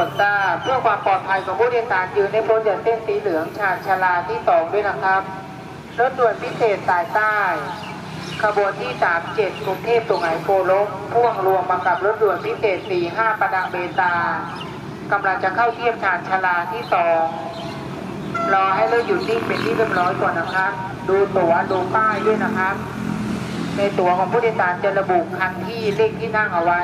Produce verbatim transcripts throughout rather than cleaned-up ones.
ดทราบเพื่อความปลอดภัยของผู้โดยสารยืนในพ้นจากเส้นสีเหลืองชานชาลาที่สองด้วยนะครับรถด่วนพิเศษสายใต้ขบวนที่สามเจ็ดกรุงเทพสุไหงโกลกพ่วงรวมมากับรถด่วนพิเศษสี่ห้าประดังเบตากำลังจะเข้าเทียบชานชาลาที่สองรอให้รถหยุดนิ่งเป็นที่เรียบร้อยก่อนนะครับดูตั๋วดูป้ายด้วยนะครับในตั๋วของผู้โดยสารจะระบุคันที่เลขที่นั่งเอาไว้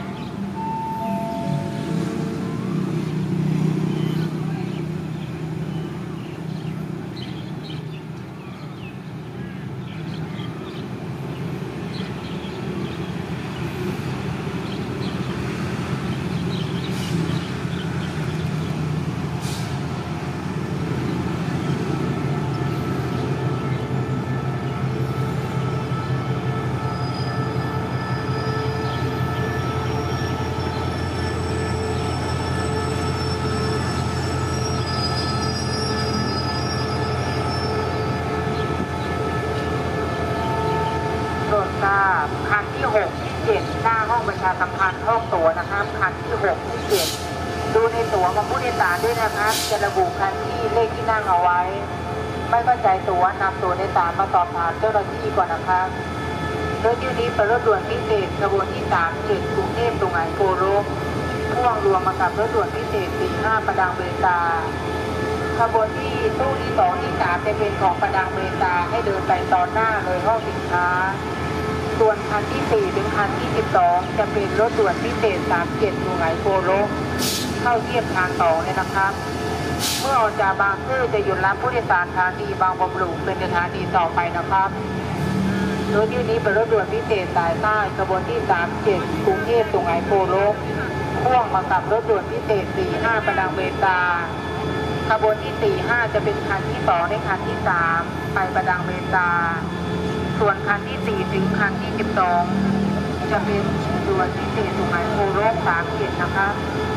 คันที่หกที่เจ็ดหน้าห้องประชาสัมพันธ์ห้องตั๋วนะครับคันที่หกที่เจ็ดดูในตั๋วของผู้โดยสารด้วยนะครับจะระบุคันที่เลขที่นั่งเอาไว้ไม่เข้าใจตั๋วนำตั๋วในสารมาสอบถามเจ้าหน้าที่ก่อนนะครับรถที่นี้เป็นรถด่วนพิเศษขบวนที่สามเจ็ดกรุงเทพสุไหงโกลกพ่วงรวมมากับรถด่วนพิเศษสี่ห้าประดังเบตาขบวนที่ตู้ที่สองที่สามจะเป็นของประดังเบตาให้เดินไปตอนหน้าเลยห้องสินค้าส่วนคันที่สี่ถึงคันที่สิบสองจะเป็นรถด่วนพิเศษสามเจ็ดสุไหงโกลกเข้าเทียบทางสองเลยนะครับเมื่อออกจากบางซื่อจะหยุดรับผู้โดยสารสถานีบางบำรุงเป็นสถานีต่อไปนะครับรถที่นี้เป็นรถด่วนพิเศษสายใต้ขบวนที่สามเจ็ดกรุงเทพสุไหงโกลกพ่วงมากับรถด่วนพิเศษสี่ห้าประดังเบตาขบวนที่สี่ห้าจะเป็นคันที่สองในคันที่สามไปประดังเบตาส่วนคันที่สี่ถึงคันที่สิบสองจะเป็นด่วนพิเศษสุไหงโกลกสามเจ็ดนะครับ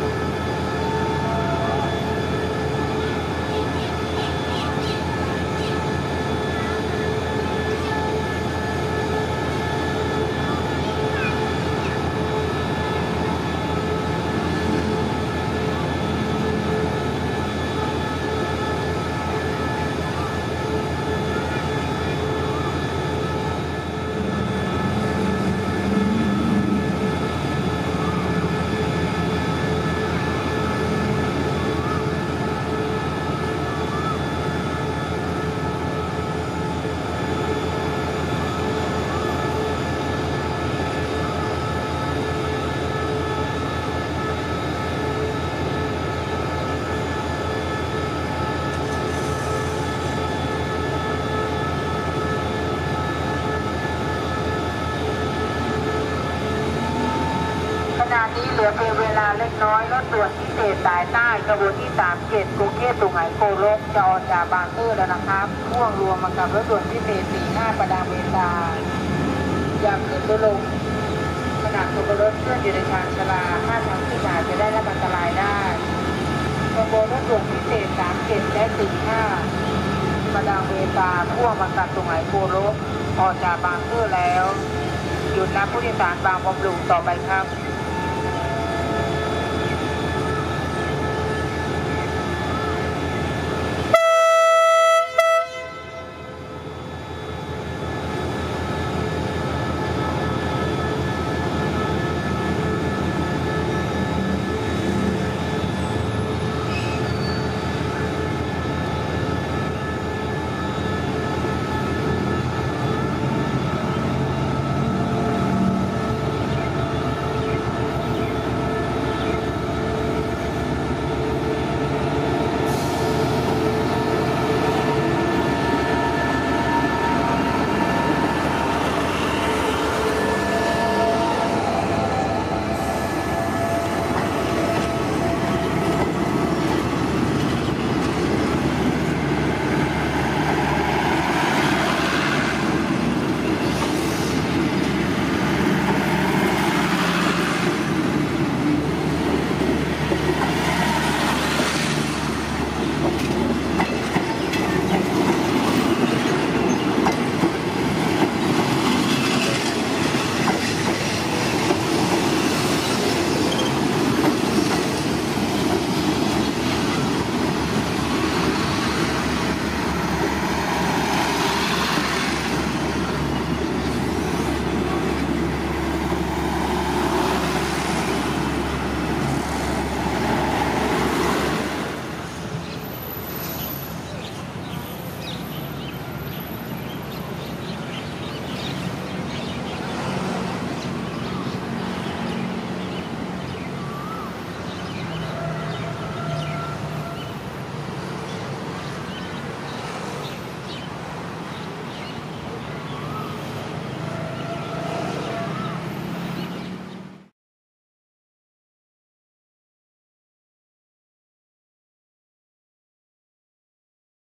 ขณะนี้เหลือเพียงเวลาเล็กน้อยรถด่วนพิเศษสายใต้ขบวนที่สามเจ็ดกรุงเทพสุไหงโกลกจะออกจากบางซื่อแล้วนะครับพ่วงรวมมากับรถด่วนพิเศษสี่ห้าประดังเบตาอย่าขึ้นตัวลงขณะตัวรถเคลื่อนอยู่ในทางชราถ้าทางขึ้นอาจจะได้รับอันตรายได้ขบวนรถด่วนพิเศษสามเจ็ดและสี่ห้าประดังเบตาพ่วงมากับสุไหงโกลกออกจากบางซื่อแล้วหยุดรับผู้โดยสารบางบำรุงต่อไปครับ